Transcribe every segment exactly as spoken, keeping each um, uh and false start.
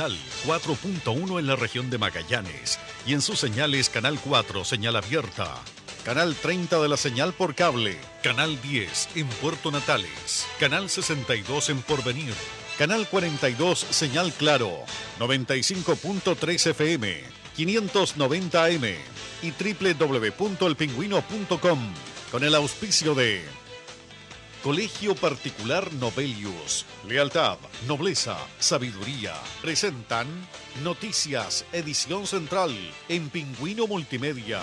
digital cuatro punto uno en la región de Magallanes y en sus señales Canal cuatro, señal abierta, Canal treinta de la señal por cable, Canal diez en Puerto Natales, Canal sesenta y dos en Porvenir, Canal cuarenta y dos señal Claro, noventa y cinco punto tres F M, quinientos noventa A M y doble u doble u doble u punto el pingüino punto com con el auspicio de Colegio Particular Novelius. Lealtad, nobleza, sabiduría. Presentan Noticias, edición central en Pingüino Multimedia.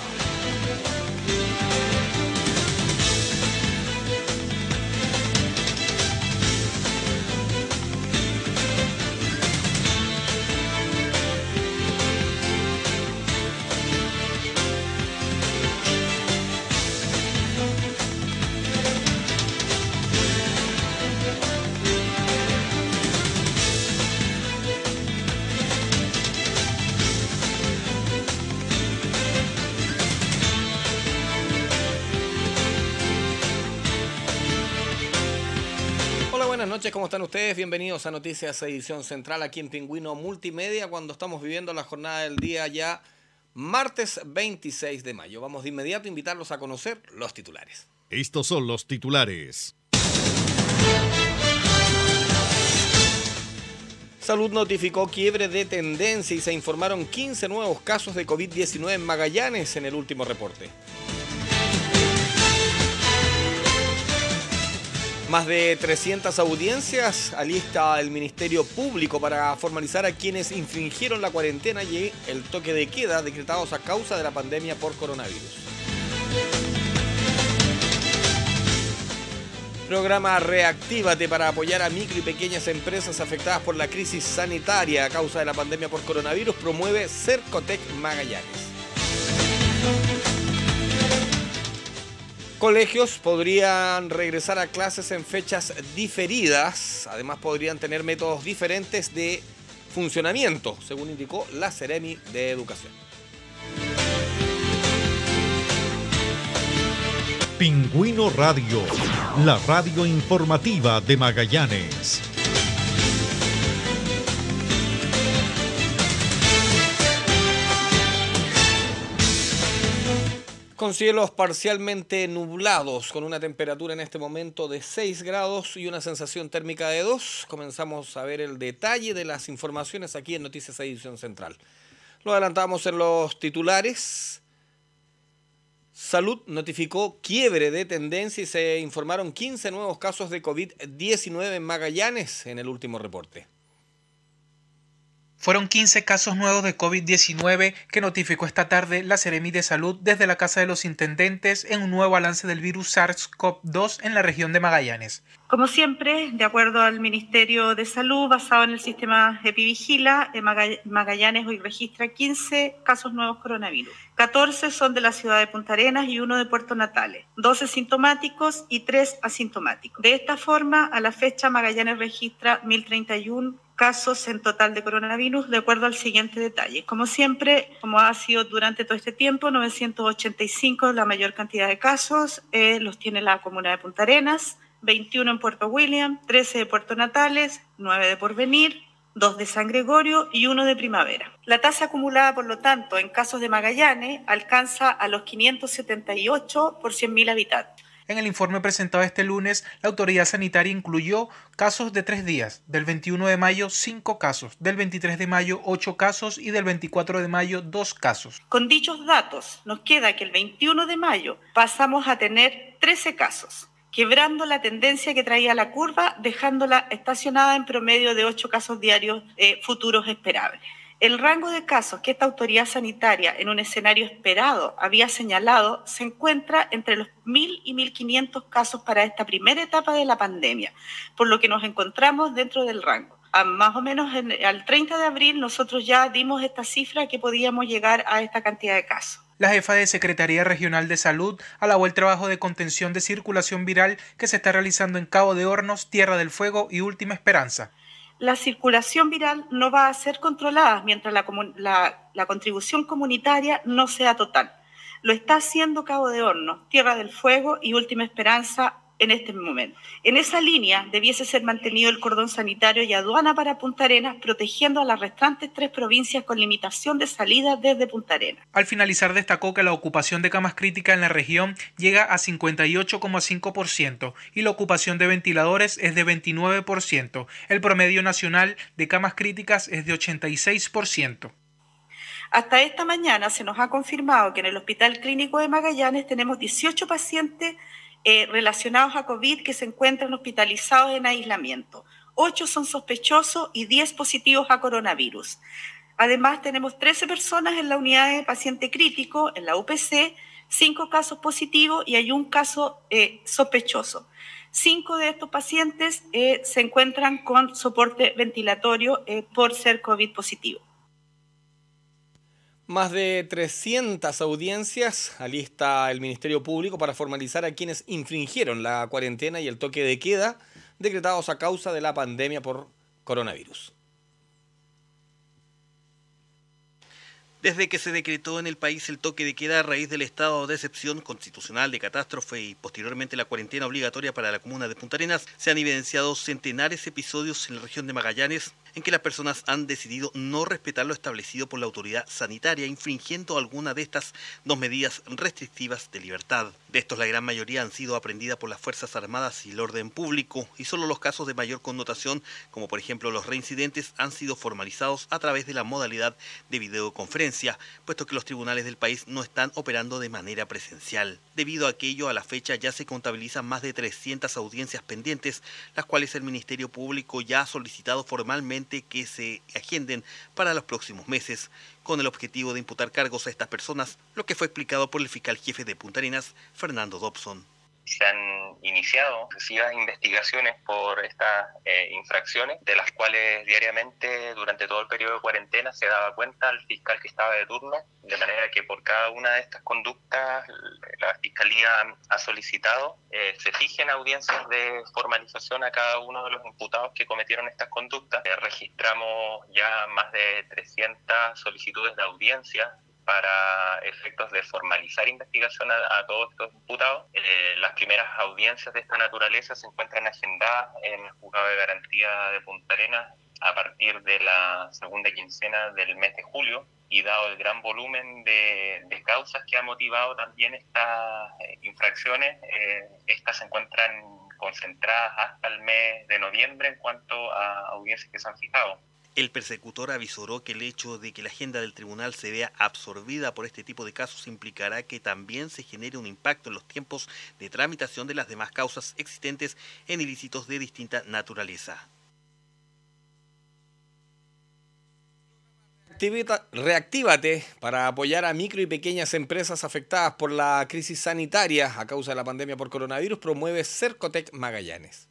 Buenas noches, ¿cómo están ustedes? Bienvenidos a Noticias Edición Central aquí en Pingüino Multimedia cuando estamos viviendo la jornada del día ya martes veintiséis de mayo. Vamos de inmediato a invitarlos a conocer los titulares. Estos son los titulares. Salud notificó quiebre de tendencia y se informaron quince nuevos casos de COVID diecinueve en Magallanes en el último reporte. Más de trescientas audiencias alista el Ministerio Público para formalizar a quienes infringieron la cuarentena y el toque de queda decretados a causa de la pandemia por coronavirus. Programa Reactívate para apoyar a micro y pequeñas empresas afectadas por la crisis sanitaria a causa de la pandemia por coronavirus promueve Cercotec Magallanes. Colegios podrían regresar a clases en fechas diferidas, además podrían tener métodos diferentes de funcionamiento, según indicó la Seremi de Educación. Pingüino Radio, la radio informativa de Magallanes. Con cielos parcialmente nublados, con una temperatura en este momento de seis grados y una sensación térmica de dos, comenzamos a ver el detalle de las informaciones aquí en Noticias Edición Central. Lo adelantamos en los titulares. Salud notificó quiebre de tendencia y se informaron quince nuevos casos de COVID diecinueve en Magallanes en el último reporte. Fueron quince casos nuevos de COVID diecinueve que notificó esta tarde la Seremi de Salud desde la Casa de los Intendentes en un nuevo balance del virus SARS-CoV dos en la región de Magallanes. Como siempre, de acuerdo al Ministerio de Salud, basado en el sistema Epivigila, Magallanes hoy registra quince casos nuevos coronavirus. catorce son de la ciudad de Punta Arenas y uno de Puerto Natales, doce sintomáticos y tres asintomáticos. De esta forma, a la fecha, Magallanes registra mil treinta y uno casos en total de coronavirus, de acuerdo al siguiente detalle. Como siempre, como ha sido durante todo este tiempo, novecientos ochenta y cinco, la mayor cantidad de casos, eh, los tiene la comuna de Punta Arenas, veintiuno en Puerto William, trece de Puerto Natales, nueve de Porvenir, dos de San Gregorio y uno de Primavera. La tasa acumulada, por lo tanto, en casos de Magallanes alcanza a los quinientos setenta y ocho por cien mil habitantes. En el informe presentado este lunes, la autoridad sanitaria incluyó casos de tres días, del veintiuno de mayo cinco casos, del veintitrés de mayo ocho casos y del veinticuatro de mayo dos casos. Con dichos datos, nos queda que el veintiuno de mayo pasamos a tener trece casos, quebrando la tendencia que traía la curva, dejándola estacionada en promedio de ocho casos diarios eh, futuros esperables. El rango de casos que esta autoridad sanitaria en un escenario esperado había señalado se encuentra entre los mil y mil quinientos casos para esta primera etapa de la pandemia, por lo que nos encontramos dentro del rango. A más o menos en, al treinta de abril nosotros ya dimos esta cifra que podíamos llegar a esta cantidad de casos. La jefa de Secretaría Regional de Salud alabó el trabajo de contención de circulación viral que se está realizando en Cabo de Hornos, Tierra del Fuego y Última Esperanza. La circulación viral no va a ser controlada mientras la, la, la contribución comunitaria no sea total. Lo está haciendo Cabo de Hornos, Tierra del Fuego y Última Esperanza en este momento. En esa línea debiese ser mantenido el cordón sanitario y aduana para Punta Arenas, protegiendo a las restantes tres provincias con limitación de salida desde Punta Arenas. Al finalizar destacó que la ocupación de camas críticas en la región llega a cincuenta y ocho coma cinco por ciento y la ocupación de ventiladores es de veintinueve por ciento. El promedio nacional de camas críticas es de ochenta y seis por ciento. Hasta esta mañana se nos ha confirmado que en el Hospital Clínico de Magallanes tenemos dieciocho pacientes eh, relacionados a COVID que se encuentran hospitalizados en aislamiento. ocho son sospechosos y diez positivos a coronavirus. Además, tenemos trece personas en la unidad de paciente crítico, en la U P C, cinco casos positivos y hay un caso eh, sospechoso. Cinco de estos pacientes eh, se encuentran con soporte ventilatorio eh, por ser COVID positivo. Más de trescientas audiencias alista el Ministerio Público para formalizar a quienes infringieron la cuarentena y el toque de queda decretados a causa de la pandemia por coronavirus. Desde que se decretó en el país el toque de queda a raíz del estado de excepción constitucional de catástrofe y posteriormente la cuarentena obligatoria para la comuna de Punta Arenas, se han evidenciado centenares de episodios en la región de Magallanes en que las personas han decidido no respetar lo establecido por la autoridad sanitaria, infringiendo alguna de estas dos medidas restrictivas de libertad. De estos, la gran mayoría han sido aprendidas por las Fuerzas Armadas y el orden público, y solo los casos de mayor connotación, como por ejemplo los reincidentes, han sido formalizados a través de la modalidad de videoconferencia, puesto que los tribunales del país no están operando de manera presencial. Debido a aquello, a la fecha ya se contabilizan más de trescientas audiencias pendientes, las cuales el Ministerio Público ya ha solicitado formalmente que se agenden para los próximos meses, con el objetivo de imputar cargos a estas personas, lo que fue explicado por el fiscal jefe de Punta Arenas, Fernando Dobson. Se han iniciado sucesivas investigaciones por estas eh, infracciones, de las cuales diariamente durante todo el periodo de cuarentena se daba cuenta al fiscal que estaba de turno, de manera que por cada una de estas conductas la Fiscalía ha solicitado eh, se fijen audiencias de formalización a cada uno de los imputados que cometieron estas conductas. Eh, registramos ya más de trescientas solicitudes de audiencia para efectos de formalizar investigación a, a todos estos imputados. Eh, las primeras audiencias de esta naturaleza se encuentran agendadas en el Juzgado de Garantía de Punta Arenas a partir de la segunda quincena del mes de julio, y dado el gran volumen de, de causas que ha motivado también estas eh, infracciones, eh, estas se encuentran concentradas hasta el mes de noviembre en cuanto a audiencias que se han fijado. El persecutor avisoró que el hecho de que la agenda del tribunal se vea absorbida por este tipo de casos implicará que también se genere un impacto en los tiempos de tramitación de las demás causas existentes en ilícitos de distinta naturaleza. Reactívate para apoyar a micro y pequeñas empresas afectadas por la crisis sanitaria a causa de la pandemia por coronavirus, promueve Cercotec Magallanes.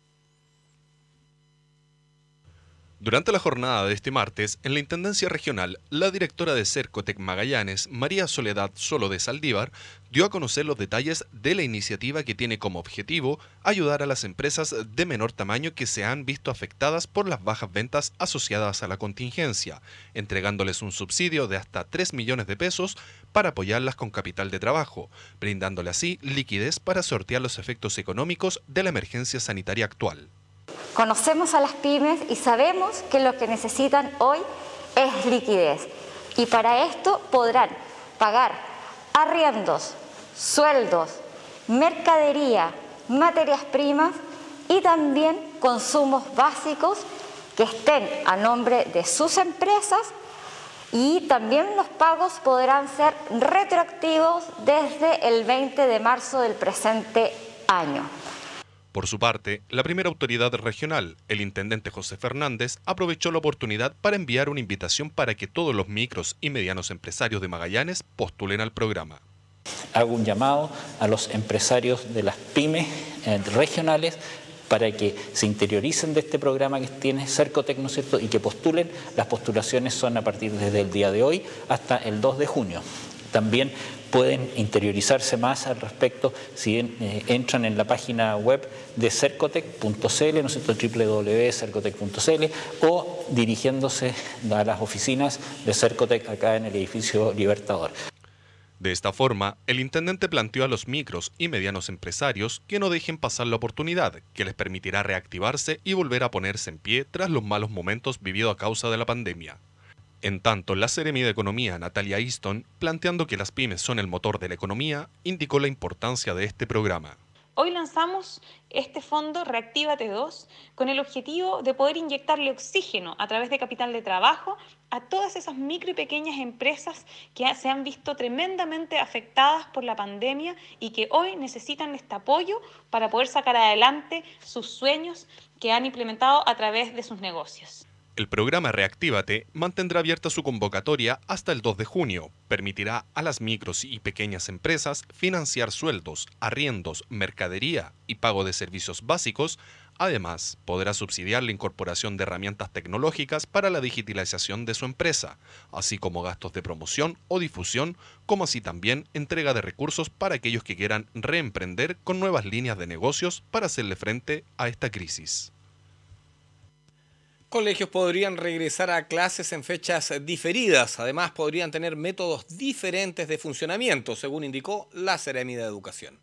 Durante la jornada de este martes, en la Intendencia Regional, la directora de Cercotec Magallanes, María Soledad Solo de Saldívar, dio a conocer los detalles de la iniciativa que tiene como objetivo ayudar a las empresas de menor tamaño que se han visto afectadas por las bajas ventas asociadas a la contingencia, entregándoles un subsidio de hasta tres millones de pesos para apoyarlas con capital de trabajo, brindándole así liquidez para sortear los efectos económicos de la emergencia sanitaria actual. Conocemos a las pymes y sabemos que lo que necesitan hoy es liquidez. Y para esto podrán pagar arriendos, sueldos, mercadería, materias primas y también consumos básicos que estén a nombre de sus empresas, y también los pagos podrán ser retroactivos desde el veinte de marzo del presente año. Por su parte, la primera autoridad regional, el intendente José Fernández, aprovechó la oportunidad para enviar una invitación para que todos los micros y medianos empresarios de Magallanes postulen al programa. Hago un llamado a los empresarios de las pymes eh, regionales para que se interioricen de este programa que tiene Cercotec, ¿no es cierto?, y que postulen. Las postulaciones son a partir desde el día de hoy hasta el dos de junio. También pueden interiorizarse más al respecto si eh, entran en la página web de cercotec punto cl, ¿no es cierto?, doble u doble u doble u punto cercotec punto cl, o dirigiéndose a las oficinas de Cercotec acá en el edificio Libertador. De esta forma, el intendente planteó a los micros y medianos empresarios que no dejen pasar la oportunidad, que les permitirá reactivarse y volver a ponerse en pie tras los malos momentos vividos a causa de la pandemia. En tanto, la Seremi de Economía, Natalia Easton, planteando que las pymes son el motor de la economía, indicó la importancia de este programa. Hoy lanzamos este fondo Reactívate dos con el objetivo de poder inyectarle oxígeno a través de capital de trabajo a todas esas micro y pequeñas empresas que se han visto tremendamente afectadas por la pandemia y que hoy necesitan este apoyo para poder sacar adelante sus sueños que han implementado a través de sus negocios. El programa Reactívate mantendrá abierta su convocatoria hasta el dos de junio. Permitirá a las micros y pequeñas empresas financiar sueldos, arriendos, mercadería y pago de servicios básicos. Además, podrá subsidiar la incorporación de herramientas tecnológicas para la digitalización de su empresa, así como gastos de promoción o difusión, como así también entrega de recursos para aquellos que quieran reemprender con nuevas líneas de negocios para hacerle frente a esta crisis. Colegios podrían regresar a clases en fechas diferidas. Además, podrían tener métodos diferentes de funcionamiento, según indicó la Seremi de Educación.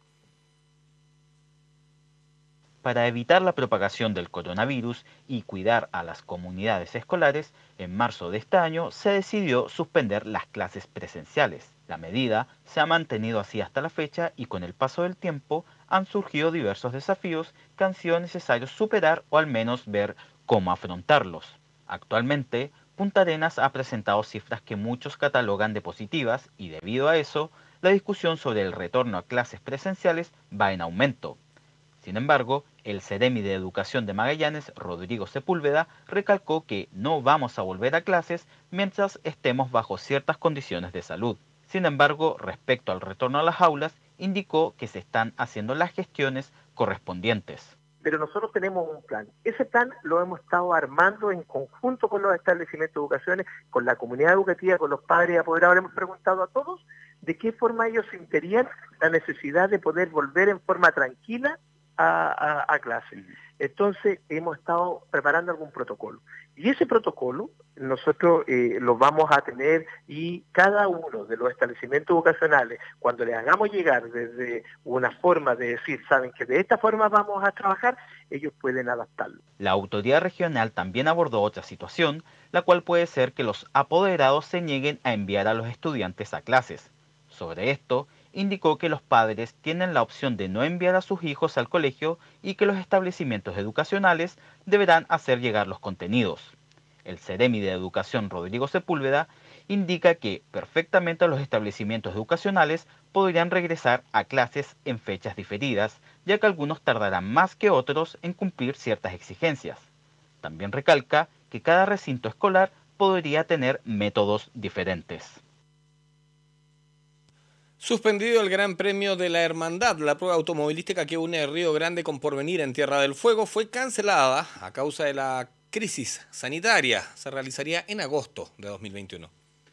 Para evitar la propagación del coronavirus y cuidar a las comunidades escolares, en marzo de este año se decidió suspender las clases presenciales. La medida se ha mantenido así hasta la fecha y con el paso del tiempo han surgido diversos desafíos que han sido necesarios superar o al menos ver cómo afrontarlos. Actualmente, Punta Arenas ha presentado cifras que muchos catalogan de positivas y debido a eso, la discusión sobre el retorno a clases presenciales va en aumento. Sin embargo, el Seremi de Educación de Magallanes, Rodrigo Sepúlveda, recalcó que no vamos a volver a clases mientras estemos bajo ciertas condiciones de salud. Sin embargo, respecto al retorno a las aulas, indicó que se están haciendo las gestiones correspondientes. Pero nosotros tenemos un plan. Ese plan lo hemos estado armando en conjunto con los establecimientos de educación, con la comunidad educativa, con los padres y apoderados. Hemos preguntado a todos de qué forma ellos sentían la necesidad de poder volver en forma tranquila a, a, a clase. Entonces hemos estado preparando algún protocolo. Y ese protocolo nosotros eh, lo vamos a tener y cada uno de los establecimientos educacionales, cuando les hagamos llegar desde una forma de decir, saben que de esta forma vamos a trabajar, ellos pueden adaptarlo. La autoridad regional también abordó otra situación, la cual puede ser que los apoderados se nieguen a enviar a los estudiantes a clases. Sobre esto, indicó que los padres tienen la opción de no enviar a sus hijos al colegio y que los establecimientos educacionales deberán hacer llegar los contenidos. El Seremi de Educación, Rodrigo Sepúlveda, indica que perfectamente los establecimientos educacionales podrían regresar a clases en fechas diferidas, ya que algunos tardarán más que otros en cumplir ciertas exigencias. También recalca que cada recinto escolar podría tener métodos diferentes. Suspendido el Gran Premio de la Hermandad, la prueba automovilística que une Río Grande con Porvenir en Tierra del Fuego fue cancelada a causa de la crisis sanitaria. Se realizaría en agosto de dos mil veintiuno.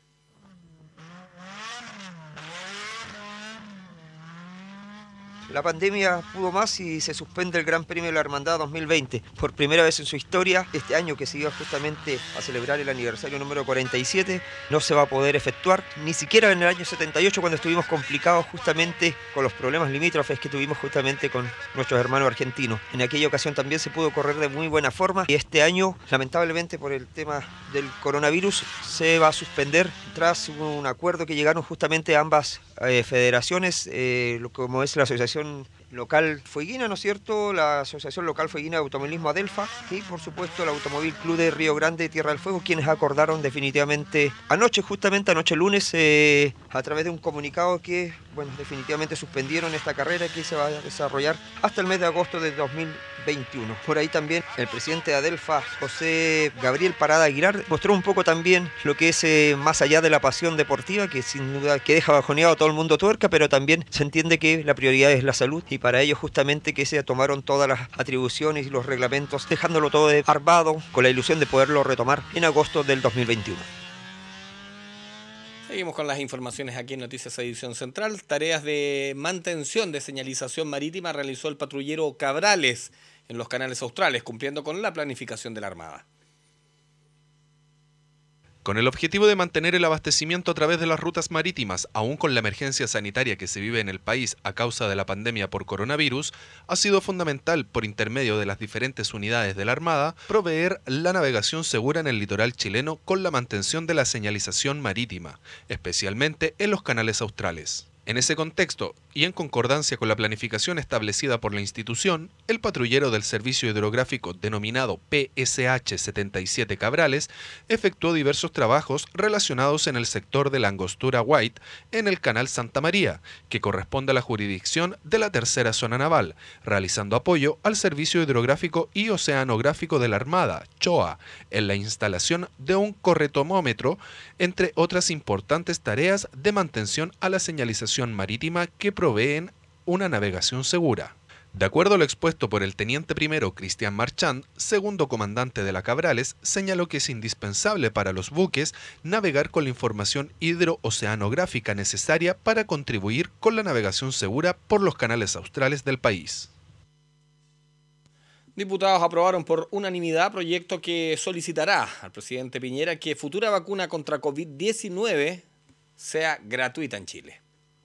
La pandemia pudo más y se suspende el Gran Premio de la Hermandad dos mil veinte. Por primera vez en su historia, este año que se iba justamente a celebrar el aniversario número cuarenta y siete, no se va a poder efectuar, ni siquiera en el año setenta y ocho, cuando estuvimos complicados justamente con los problemas limítrofes que tuvimos justamente con nuestros hermanos argentinos. En aquella ocasión también se pudo correr de muy buena forma y este año, lamentablemente por el tema del coronavirus, se va a suspender tras un acuerdo que llegaron justamente ambas eh, federaciones, eh, como es la Asociación Local Fueguina, ¿no es cierto?, la Asociación Local Fueguina de Automovilismo Adelfa y por supuesto el Automóvil Club de Río Grande Tierra del Fuego, quienes acordaron definitivamente anoche, justamente anoche lunes, eh, a través de un comunicado que, bueno, definitivamente suspendieron esta carrera que se va a desarrollar hasta el mes de agosto de dos mil veintiuno. Por ahí también el presidente de Adelfa, José Gabriel Parada Aguilar, mostró un poco también lo que es eh, más allá de la pasión deportiva, que sin duda que deja bajoneado a todo el mundo tuerca, pero también se entiende que la prioridad es la salud y para ello justamente que se tomaron todas las atribuciones y los reglamentos, dejándolo todo armado con la ilusión de poderlo retomar en agosto del dos mil veintiuno. Seguimos con las informaciones aquí en Noticias Edición Central. Tareas de mantención de señalización marítima realizó el patrullero Cabrales en los canales australes, cumpliendo con la planificación de la Armada. Con el objetivo de mantener el abastecimiento a través de las rutas marítimas, aún con la emergencia sanitaria que se vive en el país a causa de la pandemia por coronavirus, ha sido fundamental, por intermedio de las diferentes unidades de la Armada, proveer la navegación segura en el litoral chileno con la mantención de la señalización marítima, especialmente en los canales australes. En ese contexto, y en concordancia con la planificación establecida por la institución, el patrullero del servicio hidrográfico denominado P S H setenta y siete Cabrales efectuó diversos trabajos relacionados en el sector de la Angostura White en el canal Santa María, que corresponde a la jurisdicción de la tercera zona naval, realizando apoyo al servicio hidrográfico y oceanográfico de la Armada, CHOA, en la instalación de un corretomómetro, entre otras importantes tareas de mantención a la señalización marítima que proveen una navegación segura. De acuerdo a lo expuesto por el teniente primero Cristian Marchand, segundo comandante de la Cabrales, señaló que es indispensable para los buques navegar con la información hidrooceanográfica necesaria para contribuir con la navegación segura por los canales australes del país. Diputados aprobaron por unanimidad proyecto que solicitará al presidente Piñera que futura vacuna contra COVID diecinueve sea gratuita en Chile.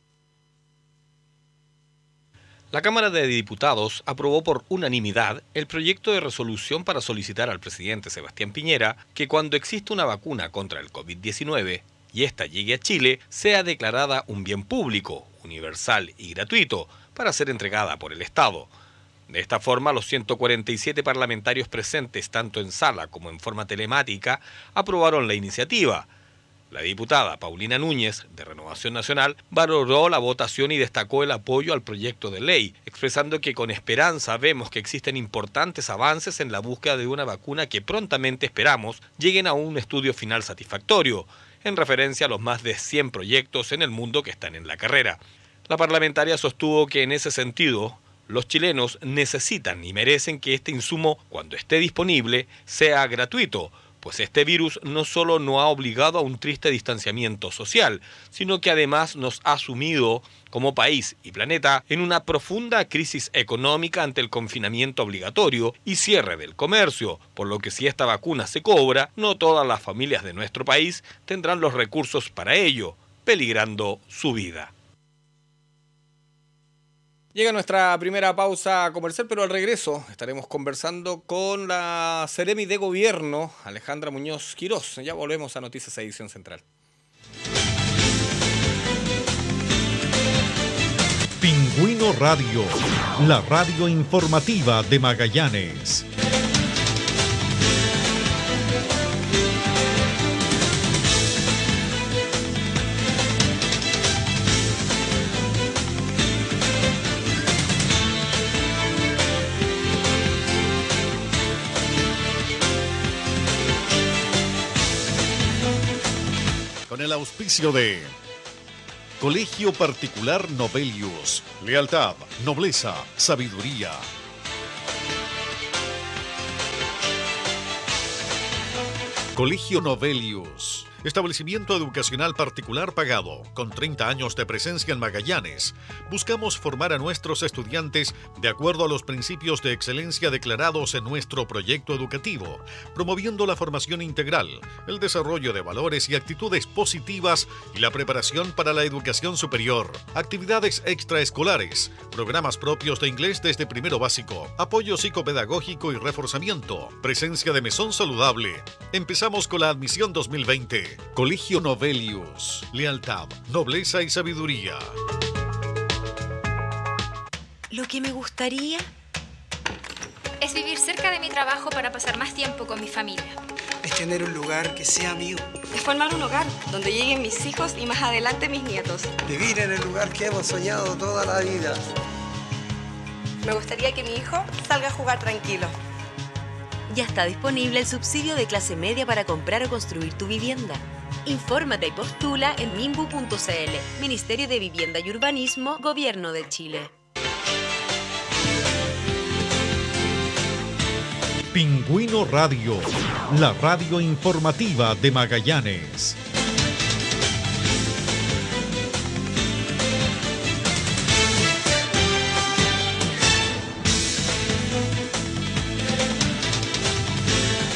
La Cámara de Diputados aprobó por unanimidad el proyecto de resolución para solicitar al presidente Sebastián Piñera que cuando exista una vacuna contra el COVID diecinueve y ésta llegue a Chile, sea declarada un bien público, universal y gratuito para ser entregada por el Estado. De esta forma, los ciento cuarenta y siete parlamentarios presentes, tanto en sala como en forma telemática, aprobaron la iniciativa. La diputada Paulina Núñez, de Renovación Nacional, valoró la votación y destacó el apoyo al proyecto de ley, expresando que con esperanza vemos que existen importantes avances en la búsqueda de una vacuna que prontamente esperamos lleguen a un estudio final satisfactorio, en referencia a los más de cien proyectos en el mundo que están en la carrera. La parlamentaria sostuvo que en ese sentido, los chilenos necesitan y merecen que este insumo, cuando esté disponible, sea gratuito, pues este virus no solo nos ha obligado a un triste distanciamiento social, sino que además nos ha sumido como país y planeta en una profunda crisis económica ante el confinamiento obligatorio y cierre del comercio, por lo que si esta vacuna se cobra, no todas las familias de nuestro país tendrán los recursos para ello, peligrando su vida. Llega nuestra primera pausa comercial, pero al regreso estaremos conversando con la Seremi de Gobierno, Alejandra Muñoz Quirós. Ya volvemos a Noticias Edición Central. Pingüino Radio, la radio informativa de Magallanes. Con el auspicio de Colegio Particular Novelius, lealtad, nobleza, sabiduría. Colegio Novelius, establecimiento educacional particular pagado, con treinta años de presencia en Magallanes. Buscamos formar a nuestros estudiantes de acuerdo a los principios de excelencia declarados en nuestro proyecto educativo, promoviendo la formación integral, el desarrollo de valores y actitudes positivas y la preparación para la educación superior. Actividades extraescolares, programas propios de inglés desde primero básico, apoyo psicopedagógico y reforzamiento, presencia de mesón saludable. Empezamos con la admisión dos mil veinte. Colegio Novelius, lealtad, nobleza y sabiduría. Lo que me gustaría es vivir cerca de mi trabajo para pasar más tiempo con mi familia. Es tener un lugar que sea mío. Es formar un hogar donde lleguen mis hijos y más adelante mis nietos. Vivir en el lugar que hemos soñado toda la vida. Me gustaría que mi hijo salga a jugar tranquilo. Ya está disponible el subsidio de clase media para comprar o construir tu vivienda. Infórmate y postula en mimbu punto c l. Ministerio de Vivienda y Urbanismo, Gobierno de Chile. Pingüino Radio, la radio informativa de Magallanes.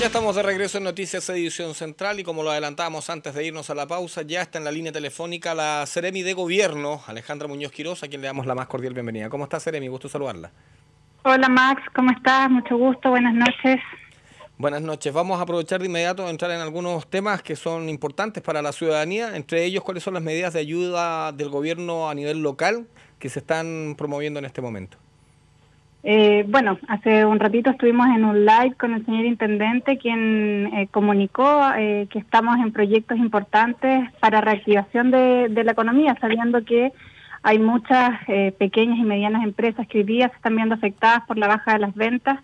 Ya estamos de regreso en Noticias Edición Central y como lo adelantábamos antes de irnos a la pausa, ya está en la línea telefónica la Seremi de Gobierno, Alejandra Muñoz Quirós, a quien le damos la más cordial bienvenida. ¿Cómo está, Seremi? Gusto saludarla. Hola Max, ¿cómo estás? Mucho gusto, buenas noches. Buenas noches. Vamos a aprovechar de inmediato a entrar en algunos temas que son importantes para la ciudadanía, entre ellos cuáles son las medidas de ayuda del gobierno a nivel local que se están promoviendo en este momento. Eh, bueno, hace un ratito estuvimos en un live con el señor Intendente, quien eh, comunicó eh, que estamos en proyectos importantes para reactivación de, de la economía, sabiendo que hay muchas eh, pequeñas y medianas empresas que hoy día se están viendo afectadas por la baja de las ventas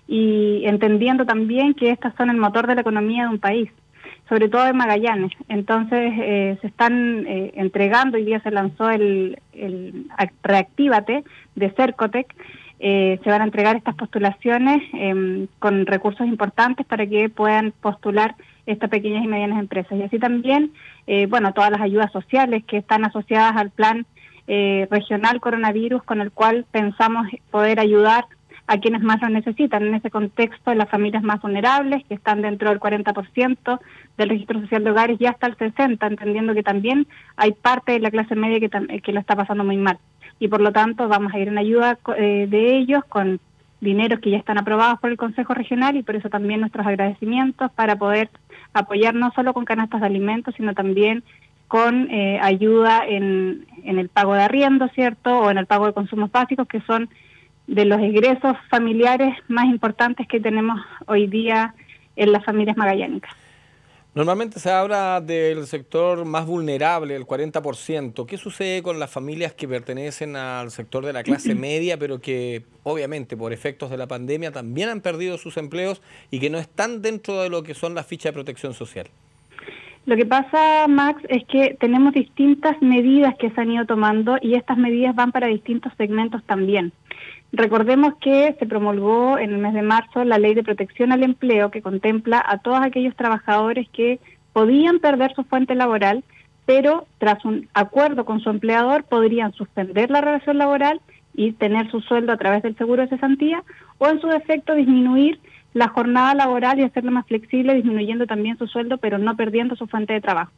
y entendiendo también que estas son el motor de la economía de un país, sobre todo en Magallanes. Entonces eh, se están eh, entregando, hoy día se lanzó el, el Reactívate de Cercotec. Eh, se van a entregar estas postulaciones eh, con recursos importantes para que puedan postular estas pequeñas y medianas empresas. Y así también, eh, bueno, todas las ayudas sociales que están asociadas al plan eh, regional coronavirus, con el cual pensamos poder ayudar a quienes más lo necesitan. En ese contexto, las familias más vulnerables, que están dentro del cuarenta por ciento del registro social de hogares, ya hasta el sesenta por ciento, entendiendo que también hay parte de la clase media que, que lo está pasando muy mal. Y por lo tanto vamos a ir en ayuda eh, de ellos con dineros que ya están aprobados por el Consejo Regional y por eso también nuestros agradecimientos para poder apoyar no solo con canastas de alimentos, sino también con eh, ayuda en, en el pago de arriendo, ¿cierto? O en el pago de consumos básicos, que son de los egresos familiares más importantes que tenemos hoy día en las familias magallánicas. Normalmente se habla del sector más vulnerable, el cuarenta por ciento. ¿Qué sucede con las familias que pertenecen al sector de la clase media, pero que obviamente por efectos de la pandemia también han perdido sus empleos y que no están dentro de lo que son las fichas de protección social? Lo que pasa, Max, es que tenemos distintas medidas que se han ido tomando y estas medidas van para distintos segmentos también. Recordemos que se promulgó en el mes de marzo la Ley de Protección al Empleo, que contempla a todos aquellos trabajadores que podían perder su fuente laboral, pero tras un acuerdo con su empleador podrían suspender la relación laboral y tener su sueldo a través del seguro de cesantía, o en su defecto disminuir la jornada laboral y hacerla más flexible, disminuyendo también su sueldo, pero no perdiendo su fuente de trabajo.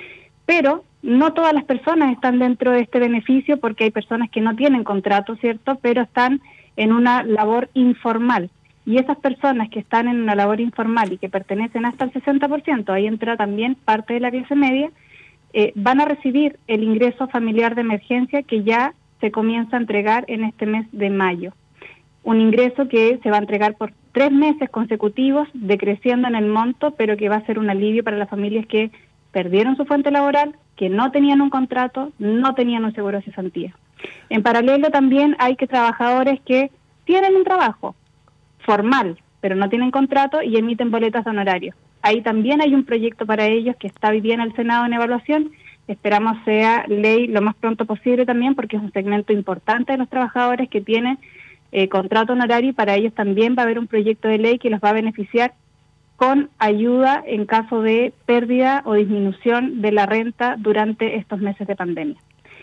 Pero no todas las personas están dentro de este beneficio porque hay personas que no tienen contrato, ¿cierto? Pero están en una labor informal. Y esas personas que están en una labor informal y que pertenecen hasta el sesenta por ciento, ahí entra también parte de la clase media, eh, van a recibir el ingreso familiar de emergencia que ya se comienza a entregar en este mes de mayo. Un ingreso que se va a entregar por tres meses consecutivos, decreciendo en el monto, pero que va a ser un alivio para las familias que perdieron su fuente laboral, que no tenían un contrato, no tenían un seguro de cesantía. En paralelo también hay que trabajadores que tienen un trabajo formal, pero no tienen contrato y emiten boletas de honorario. Ahí también hay un proyecto para ellos que está hoy día en el Senado en evaluación. Esperamos sea ley lo más pronto posible también, porque es un segmento importante de los trabajadores que tienen eh, contrato honorario, y para ellos también va a haber un proyecto de ley que los va a beneficiar con ayuda en caso de pérdida o disminución de la renta durante estos meses de pandemia.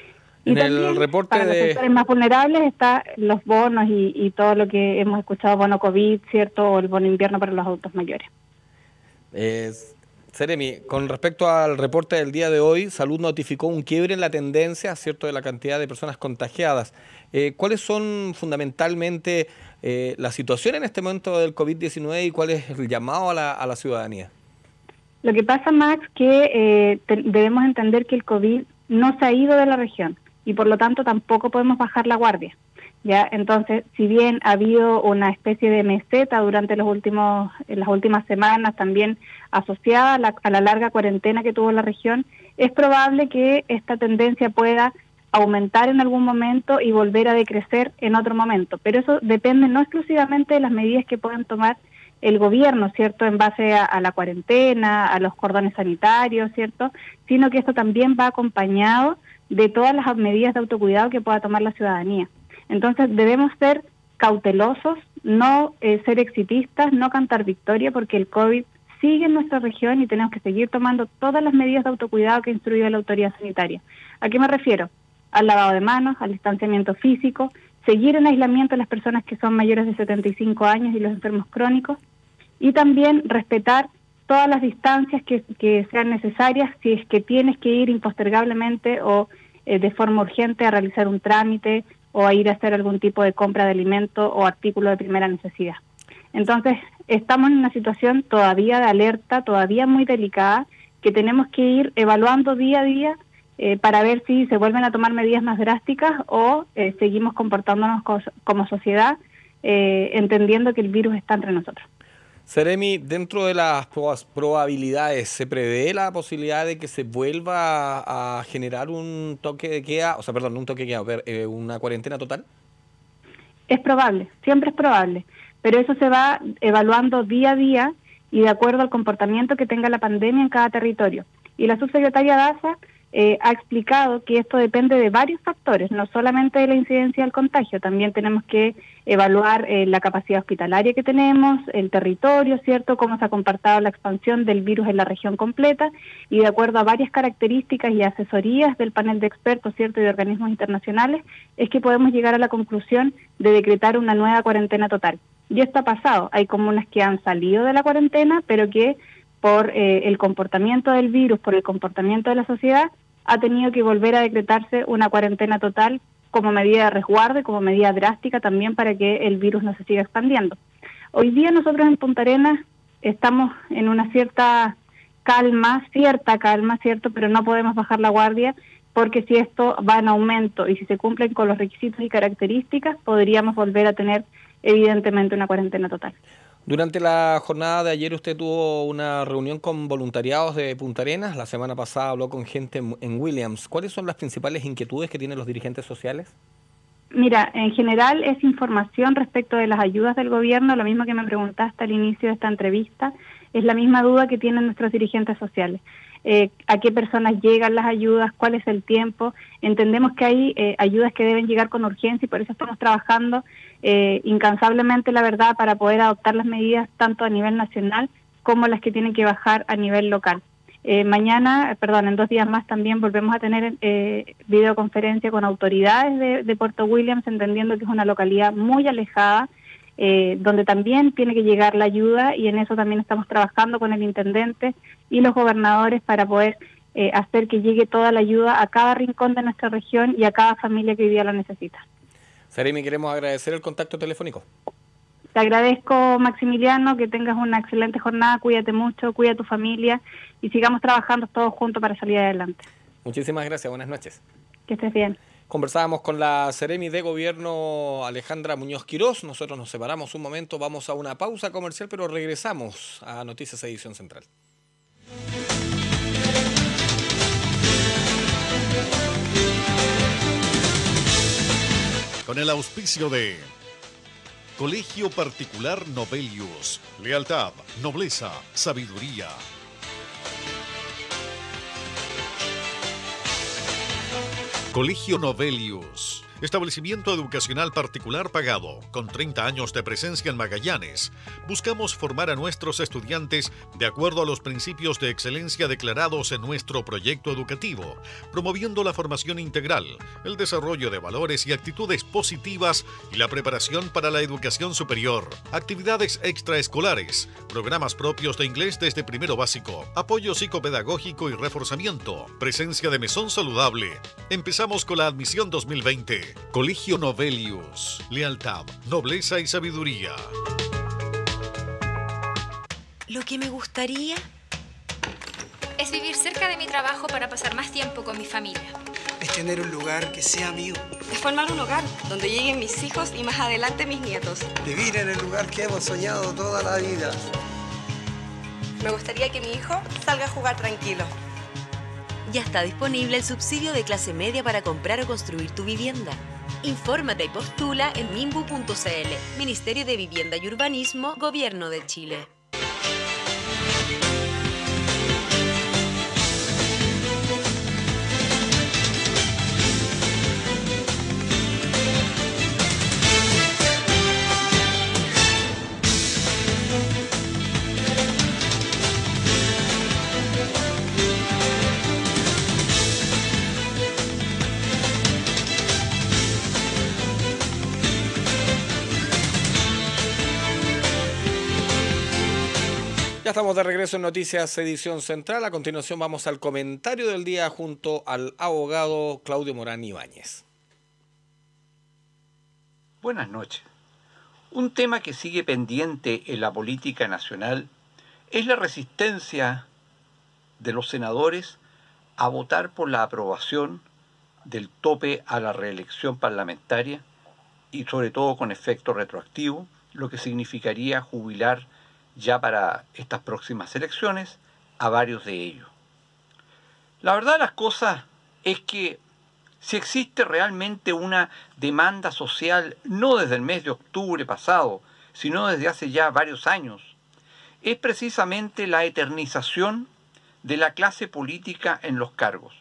Y en también, el reporte para de... los sectores más vulnerables está los bonos y, y todo lo que hemos escuchado, bono COVID, ¿cierto? O el bono invierno para los adultos mayores. Eh, Seremi, con respecto al reporte del día de hoy, Salud notificó un quiebre en la tendencia, ¿cierto?, de la cantidad de personas contagiadas. Eh, ¿Cuáles son fundamentalmente eh, la situación en este momento del COVID diecinueve y cuál es el llamado a la, a la ciudadanía? Lo que pasa, Max, que eh, te, debemos entender que el COVID no se ha ido de la región y por lo tanto tampoco podemos bajar la guardia. Ya, entonces, si bien ha habido una especie de meseta durante los últimos, en las últimas semanas, también asociada a la, a la larga cuarentena que tuvo la región, es probable que esta tendencia pueda aumentar en algún momento y volver a decrecer en otro momento. Pero eso depende no exclusivamente de las medidas que puedan tomar el gobierno, ¿cierto?, en base a, a la cuarentena, a los cordones sanitarios, ¿cierto?, sino que esto también va acompañado de todas las medidas de autocuidado que pueda tomar la ciudadanía. Entonces debemos ser cautelosos, no eh, ser exitistas, no cantar victoria, porque el COVID sigue en nuestra región y tenemos que seguir tomando todas las medidas de autocuidado que ha instruido la autoridad sanitaria. ¿A qué me refiero? Al lavado de manos, al distanciamiento físico, seguir en aislamiento a las personas que son mayores de setenta y cinco años y los enfermos crónicos, y también respetar todas las distancias que, que sean necesarias si es que tienes que ir impostergablemente o eh, de forma urgente a realizar un trámite o a ir a hacer algún tipo de compra de alimento o artículo de primera necesidad. Entonces, estamos en una situación todavía de alerta, todavía muy delicada, que tenemos que ir evaluando día a día eh, para ver si se vuelven a tomar medidas más drásticas o eh, seguimos comportándonos co- como sociedad, eh, entendiendo que el virus está entre nosotros. Seremi, dentro de las probabilidades, ¿se prevé la posibilidad de que se vuelva a, a generar un toque de queda, o sea, perdón, un toque de queda, ver, eh, una cuarentena total? Es probable, siempre es probable, pero eso se va evaluando día a día y de acuerdo al comportamiento que tenga la pandemia en cada territorio. Y la subsecretaria Daza eh, ha explicado que esto depende de varios factores, no solamente de la incidencia del contagio, también tenemos que evaluar eh, la capacidad hospitalaria que tenemos, el territorio, ¿cierto?, cómo se ha comportado la expansión del virus en la región completa, y de acuerdo a varias características y asesorías del panel de expertos, ¿cierto?, y de organismos internacionales, es que podemos llegar a la conclusión de decretar una nueva cuarentena total. Y esto ha pasado, hay comunas que han salido de la cuarentena, pero que por eh, el comportamiento del virus, por el comportamiento de la sociedad, ha tenido que volver a decretarse una cuarentena total como medida de resguardo y como medida drástica también para que el virus no se siga expandiendo. Hoy día nosotros en Punta Arenas estamos en una cierta calma, cierta calma, ¿cierto?, pero no podemos bajar la guardia porque si esto va en aumento y si se cumplen con los requisitos y características, podríamos volver a tener evidentemente una cuarentena total. Durante la jornada de ayer usted tuvo una reunión con voluntariados de Punta Arenas. La semana pasada habló con gente en Williams. ¿Cuáles son las principales inquietudes que tienen los dirigentes sociales? Mira, en general es información respecto de las ayudas del gobierno, lo mismo que me preguntaste al inicio de esta entrevista, es la misma duda que tienen nuestros dirigentes sociales. Eh, a qué personas llegan las ayudas, cuál es el tiempo. Entendemos que hay eh, ayudas que deben llegar con urgencia y por eso estamos trabajando eh, incansablemente, la verdad, para poder adoptar las medidas tanto a nivel nacional como las que tienen que bajar a nivel local. Eh, mañana, perdón, en dos días más también volvemos a tener eh, videoconferencia con autoridades de, de Puerto Williams, entendiendo que es una localidad muy alejada, Eh, donde también tiene que llegar la ayuda y en eso también estamos trabajando con el intendente y los gobernadores para poder eh, hacer que llegue toda la ayuda a cada rincón de nuestra región y a cada familia que hoy día lo necesita. Seremi, queremos agradecer el contacto telefónico. Te agradezco, Maximiliano, que tengas una excelente jornada, cuídate mucho, cuida a tu familia y sigamos trabajando todos juntos para salir adelante. Muchísimas gracias, buenas noches. Que estés bien. Conversábamos con la Seremi de Gobierno, Alejandra Muñoz Quirós. Nosotros nos separamos un momento, vamos a una pausa comercial, pero regresamos a Noticias Edición Central. Con el auspicio de Colegio Particular Novelius, lealtad, nobleza, sabiduría. Colegio Novelius, establecimiento educacional particular pagado, con treinta años de presencia en Magallanes. Buscamos formar a nuestros estudiantes de acuerdo a los principios de excelencia declarados en nuestro proyecto educativo, promoviendo la formación integral, el desarrollo de valores y actitudes positivas y la preparación para la educación superior. Actividades extraescolares, programas propios de inglés desde primero básico, apoyo psicopedagógico y reforzamiento, presencia de mesón saludable. Empezamos con la admisión dos mil veinte. Colegio Novelius, lealtad, nobleza y sabiduría. Lo que me gustaría es vivir cerca de mi trabajo para pasar más tiempo con mi familia. Es tener un lugar que sea mío. Es formar un hogar donde lleguen mis hijos y más adelante mis nietos. Vivir en el lugar que hemos soñado toda la vida. Me gustaría que mi hijo salga a jugar tranquilo. Ya está disponible el subsidio de clase media para comprar o construir tu vivienda. Infórmate y postula en minbu punto cl. Ministerio de Vivienda y Urbanismo, Gobierno de Chile. Ya estamos de regreso en Noticias Edición Central. A continuación vamos al comentario del día junto al abogado Claudio Morán Ibáñez. Buenas noches. Un tema que sigue pendiente en la política nacional es la resistencia de los senadores a votar por la aprobación del tope a la reelección parlamentaria y sobre todo con efecto retroactivo, lo que significaría jubilar ya para estas próximas elecciones a varios de ellos. La verdad de las cosas es que si existe realmente una demanda social, no desde el mes de octubre pasado, sino desde hace ya varios años, es precisamente la eternización de la clase política en los cargos.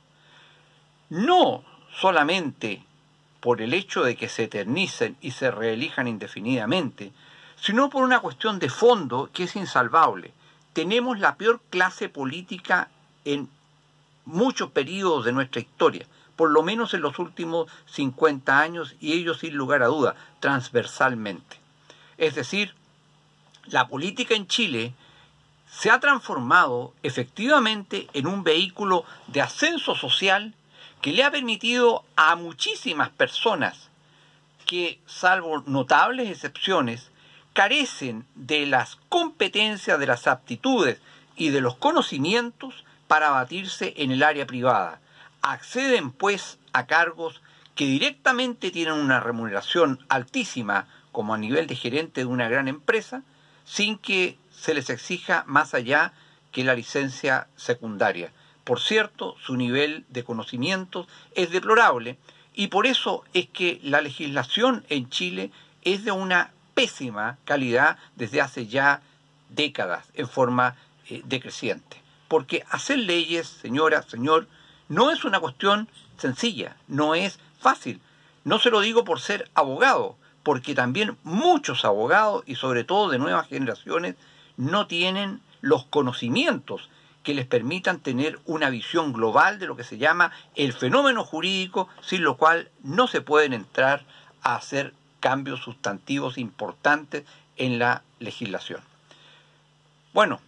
No solamente por el hecho de que se eternicen y se reelijan indefinidamente, sino por una cuestión de fondo que es insalvable. Tenemos la peor clase política en muchos periodos de nuestra historia, por lo menos en los últimos cincuenta años, y ello sin lugar a duda, transversalmente. Es decir, la política en Chile se ha transformado efectivamente en un vehículo de ascenso social que le ha permitido a muchísimas personas que, salvo notables excepciones, carecen de las competencias, de las aptitudes y de los conocimientos para batirse en el área privada. Acceden pues a cargos que directamente tienen una remuneración altísima, como a nivel de gerente de una gran empresa, sin que se les exija más allá que la licencia secundaria. Por cierto, su nivel de conocimientos es deplorable y por eso es que la legislación en Chile es de una pésima calidad desde hace ya décadas en forma eh, decreciente. Porque hacer leyes, señora, señor, no es una cuestión sencilla, no es fácil. No se lo digo por ser abogado, porque también muchos abogados, y sobre todo de nuevas generaciones, no tienen los conocimientos que les permitan tener una visión global de lo que se llama el fenómeno jurídico, sin lo cual no se pueden entrar a hacer cambios sustantivos importantes en la legislación. Bueno,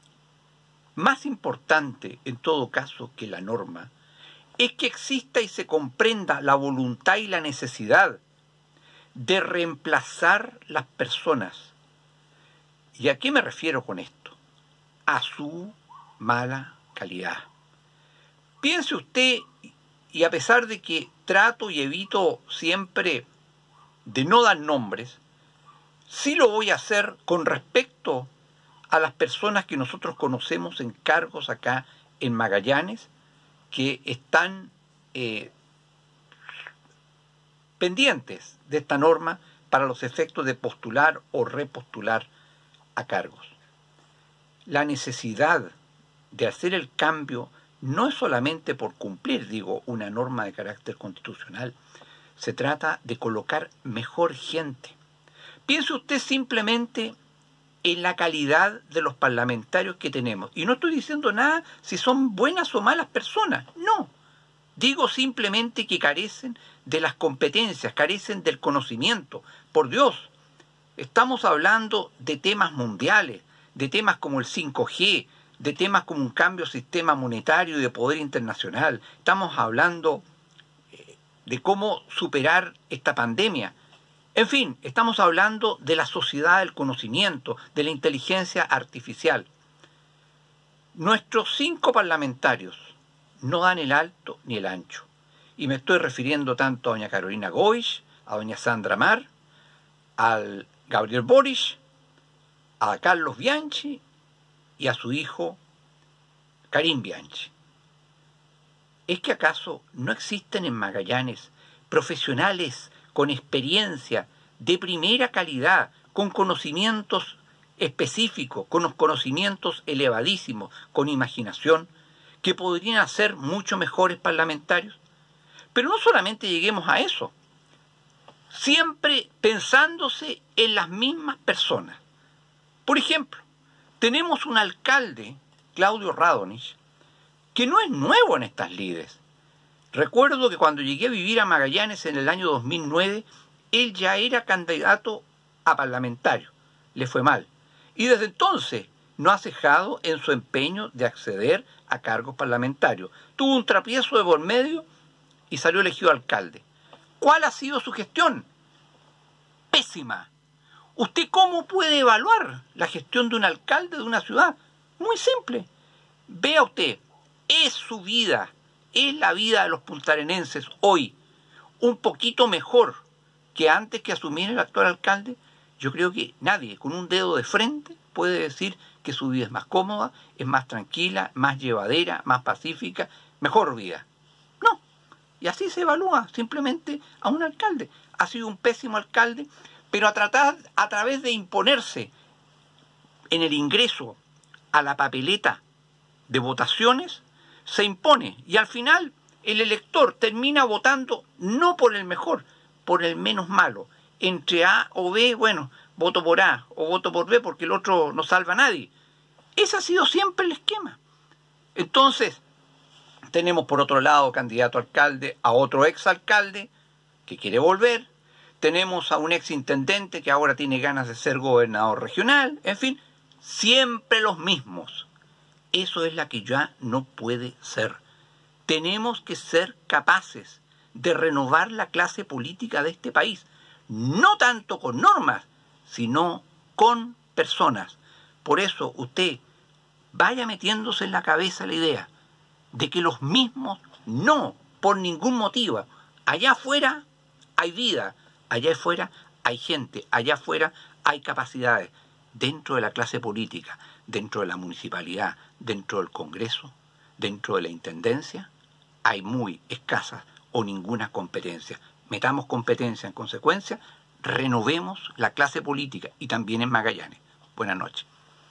más importante en todo caso que la norma es que exista y se comprenda la voluntad y la necesidad de reemplazar las personas. ¿Y a qué me refiero con esto? A su mala calidad. Piense usted, y a pesar de que trato y evito siempre de no dar nombres, sí lo voy a hacer con respecto a las personas que nosotros conocemos en cargos acá en Magallanes, que están eh, pendientes de esta norma para los efectos de postular o repostular a cargos. La necesidad de hacer el cambio no es solamente por cumplir, digo, una norma de carácter constitucional. Se trata de colocar mejor gente. Piense usted simplemente en la calidad de los parlamentarios que tenemos. Y no estoy diciendo nada si son buenas o malas personas. No. Digo simplemente que carecen de las competencias, carecen del conocimiento. Por Dios, estamos hablando de temas mundiales, de temas como el cinco G, de temas como un cambio de sistema monetario y de poder internacional. Estamos hablando de cómo superar esta pandemia. En fin, estamos hablando de la sociedad del conocimiento, de la inteligencia artificial. Nuestros cinco parlamentarios no dan el alto ni el ancho. Y me estoy refiriendo tanto a doña Carolina Goich, a doña Sandra Mar, al Gabriel Boric, a Carlos Bianchi y a su hijo Karim Bianchi. ¿Es que acaso no existen en Magallanes profesionales con experiencia de primera calidad, con conocimientos específicos, con los conocimientos elevadísimos, con imaginación, que podrían ser mucho mejores parlamentarios? Pero no solamente lleguemos a eso, siempre pensándose en las mismas personas. Por ejemplo, tenemos un alcalde, Claudio Radonich, que no es nuevo en estas lides. Recuerdo que cuando llegué a vivir a Magallanes en el año dos mil nueve, él ya era candidato a parlamentario. Le fue mal. Y desde entonces no ha cejado en su empeño de acceder a cargos parlamentarios. Tuvo un tropiezo de por medio y salió elegido alcalde. ¿Cuál ha sido su gestión? Pésima. ¿Usted cómo puede evaluar la gestión de un alcalde de una ciudad? Muy simple. Vea usted, es su vida, es la vida de los puntarenenses hoy un poquito mejor que antes que asumir el actual alcalde. Yo creo que nadie con un dedo de frente puede decir que su vida es más cómoda, es más tranquila, más llevadera, más pacífica, mejor vida. No. Y así se evalúa simplemente a un alcalde. Ha sido un pésimo alcalde, pero a tratar a través de imponerse en el ingreso a la papeleta de votaciones, se impone. Y al final el elector termina votando no por el mejor, por el menos malo. Entre A o B, bueno, voto por A o voto por B porque el otro no salva a nadie. Ese ha sido siempre el esquema. Entonces, tenemos por otro lado candidato a alcalde, a otro exalcalde que quiere volver. Tenemos a un exintendente que ahora tiene ganas de ser gobernador regional. En fin, siempre los mismos. Eso es la que ya no puede ser. Tenemos que ser capaces de renovar la clase política de este país. No tanto con normas, sino con personas. Por eso usted vaya metiéndose en la cabeza la idea de que los mismos no, por ningún motivo. Allá afuera hay vida, allá afuera hay gente, allá afuera hay capacidades. Dentro de la clase política, dentro de la municipalidad, dentro del Congreso, dentro de la Intendencia, hay muy escasas o ninguna competencia. Metamos competencia en consecuencia, renovemos la clase política y también en Magallanes. Buenas noches.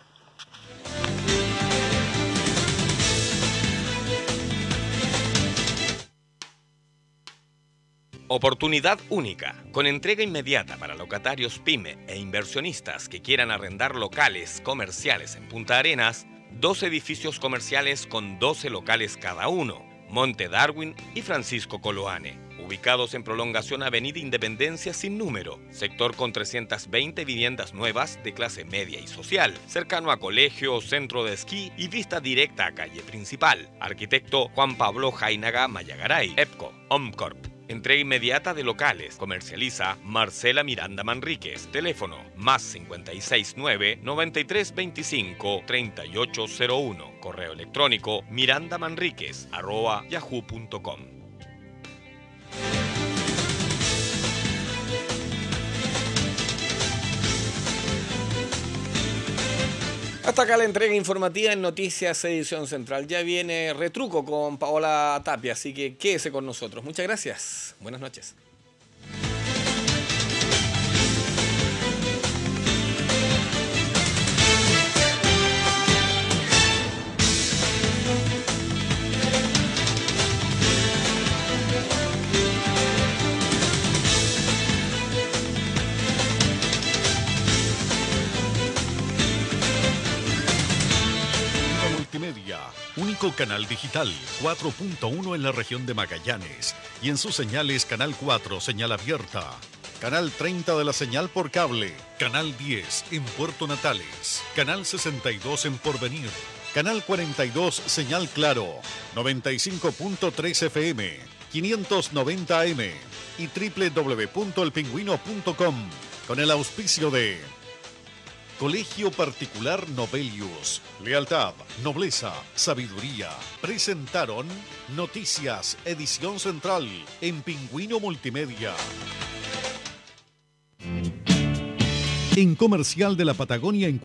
Oportunidad única, con entrega inmediata para locatarios PYME e inversionistas que quieran arrendar locales comerciales en Punta Arenas, dos edificios comerciales con doce locales cada uno, Monte Darwin y Francisco Coloane, ubicados en prolongación Avenida Independencia sin número, sector con trescientas veinte viviendas nuevas de clase media y social, cercano a colegio, centro de esquí y vista directa a calle principal. Arquitecto Juan Pablo Jainaga Mayagaray, EPCO, Omcorp. Entrega inmediata de locales. Comercializa Marcela Miranda Manríquez. Teléfono más cincuenta y seis nueve, noventa y tres veinticinco, treinta y ocho cero uno. Correo electrónico mirandamanríquez arroba yahoo punto com. Hasta acá la entrega informativa en Noticias Edición Central. Ya viene Retruco con Paola Tapia, así que quédese con nosotros. Muchas gracias. Buenas noches. Multimedia, único canal digital cuatro punto uno en la región de Magallanes y en sus señales Canal cuatro, señal abierta, Canal treinta de la señal por cable, Canal diez en Puerto Natales, Canal sesenta y dos en Porvenir, Canal cuarenta y dos señal Claro, noventa y cinco punto tres F M, quinientos noventa A M y doble u doble u doble u punto el pingüino punto com con el auspicio de Colegio Particular Novelius. Lealtad, nobleza, sabiduría. Presentaron Noticias Edición Central en Pingüino Multimedia. En Comercial de la Patagonia